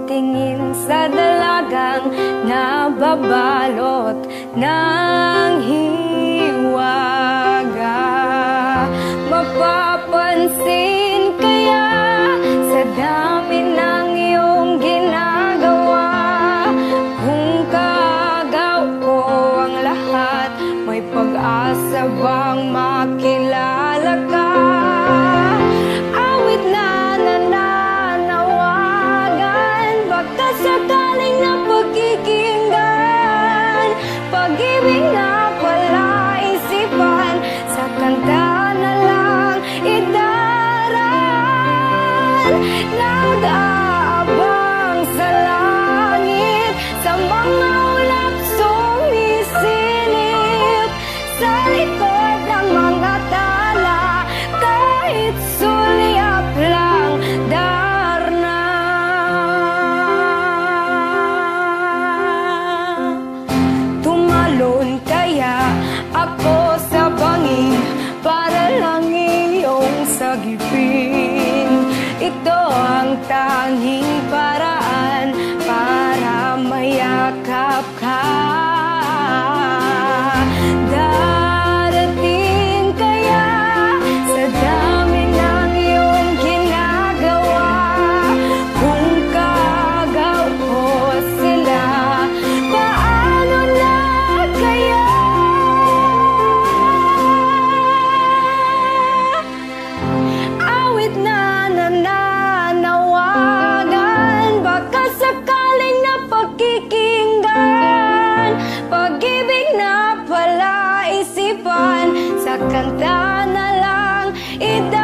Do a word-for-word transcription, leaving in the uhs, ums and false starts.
tingin sa dalagang nababalot ng hiwaga. Mapapansin kaya sa dami ng iyong ginagawa, kung kaagaw ko ang lahat, may pag-asa bang makilala ka? Awit na nananawagan, baka sakaling na pagkikinggan, pag-ibig na pala isipan, sa kanta na lang idaran. Nag-aabang sa langit, sa mga ulap sumisilip, sa likod ng mga tala, kahit sulyap lang darna. Tumalon kaya ako sa bangin para lang iyong sagipin. Ito ang tanging paraan para mayakap ka. Darating kaya sa dami ng iyong ginagawa, kung kaagaw ko sila, paano na kaya? Awit na nananawagan, baka sakaling na pagkikinggan, pag-ibig na pala isipan, sa kanta na lang ida